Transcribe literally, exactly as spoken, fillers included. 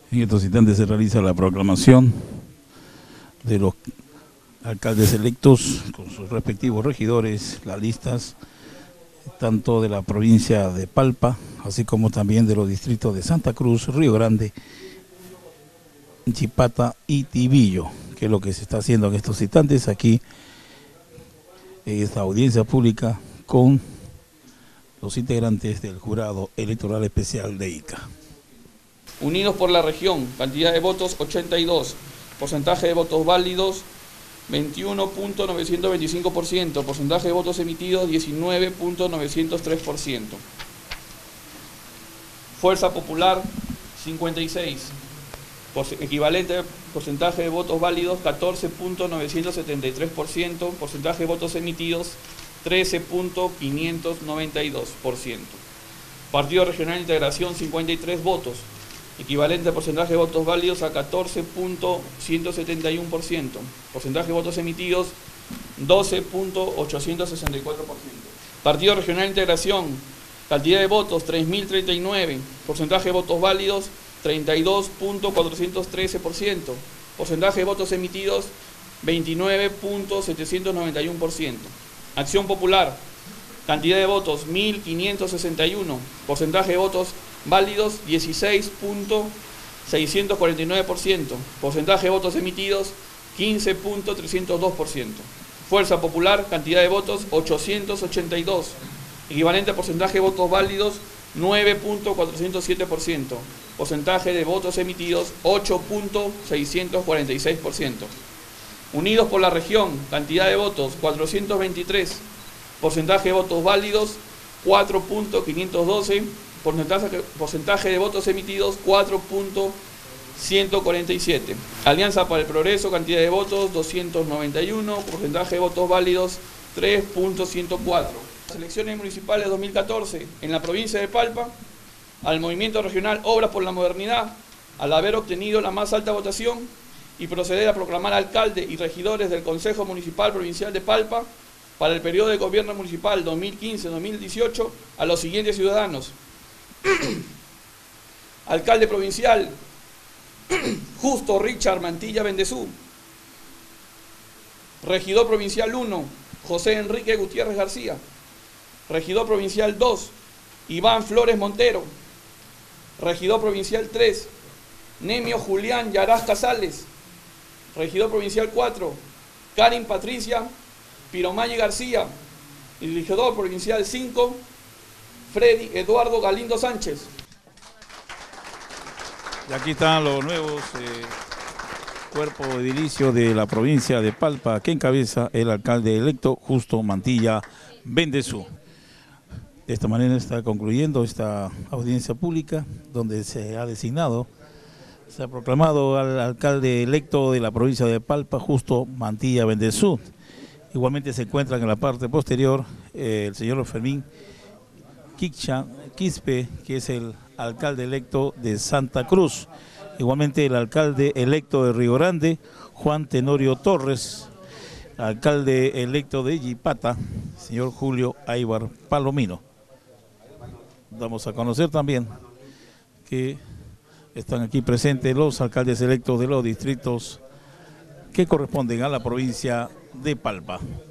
En estos instantes se realiza la proclamación de los alcaldes electos con sus respectivos regidores, las listas tanto de la provincia de Palpa, así como también de los distritos de Santa Cruz, Río Grande, Chipata y Tibillo, que es lo que se está haciendo en estos instantes aquí en esta audiencia pública con los integrantes del Jurado Electoral Especial de Ica. Unidos por la región, cantidad de votos ochenta y dos, porcentaje de votos válidos veintiuno punto novecientos veinticinco por ciento, porcentaje de votos emitidos diecinueve punto novecientos tres por ciento. Fuerza Popular cincuenta y seis, equivalente porcentaje de votos válidos catorce punto novecientos setenta y tres por ciento, porcentaje de votos emitidos trece punto quinientos noventa y dos por ciento. Partido Regional de Integración cincuenta y tres votos, equivalente porcentaje de votos válidos a catorce punto ciento setenta y uno por ciento, porcentaje de votos emitidos doce punto ochocientos sesenta y cuatro por ciento. Partido Regional de Integración, cantidad de votos tres mil treinta y nueve, porcentaje de votos válidos treinta y dos punto cuatrocientos trece por ciento, porcentaje de votos emitidos veintinueve punto setecientos noventa y uno por ciento. Acción Popular, cantidad de votos mil quinientos sesenta y uno, porcentaje de votos válidos dieciséis punto seiscientos cuarenta y nueve por ciento, porcentaje de votos emitidos quince punto trescientos dos por ciento. Fuerza Popular, cantidad de votos ochocientos ochenta y dos, equivalente a porcentaje de votos válidos nueve punto cuatrocientos siete por ciento, porcentaje de votos emitidos ocho punto seiscientos cuarenta y seis por ciento. Unidos por la región, cantidad de votos cuatrocientos veintitrés, porcentaje de votos válidos cuatro punto quinientos doce, porcentaje, porcentaje de votos emitidos cuatro punto ciento cuarenta y siete. Alianza para el Progreso, cantidad de votos doscientos noventa y uno, porcentaje de votos válidos tres punto ciento cuatro. Las elecciones municipales dos mil catorce en la provincia de Palpa, al Movimiento Regional Obras por la Modernidad, al haber obtenido la más alta votación y proceder a proclamar alcalde y regidores del Consejo Municipal Provincial de Palpa para el periodo de gobierno municipal dos mil quince a dos mil dieciocho a los siguientes ciudadanos. Alcalde provincial Justo Richard Mantilla Bendezú. Regidor provincial uno, José Enrique Gutiérrez García. Regidor provincial dos, Iván Flores Montero. Regidor provincial tres, Nemio Julián Yaraz Casales. Regidor provincial cuatro, Karin Patricia Piromayi García. Y regidor provincial cinco, Freddy Eduardo Galindo Sánchez. Y aquí están los nuevos eh, cuerpos edilicios de la provincia de Palpa, que encabeza el alcalde electo Justo Mantilla Bendezú. De esta manera está concluyendo esta audiencia pública, donde se ha designado, se ha proclamado al alcalde electo de la provincia de Palpa, Justo Mantilla Bendezú. Igualmente se encuentran en la parte posterior eh, el señor Fermín Quicha Quispe, que es el alcalde electo de Santa Cruz. Igualmente el alcalde electo de Río Grande, Juan Tenorio Torres. Alcalde electo de Chipata, señor Julio Aybar Palomino. Damos a conocer también que están aquí presentes los alcaldes electos de los distritos que corresponden a la provincia de Palpa.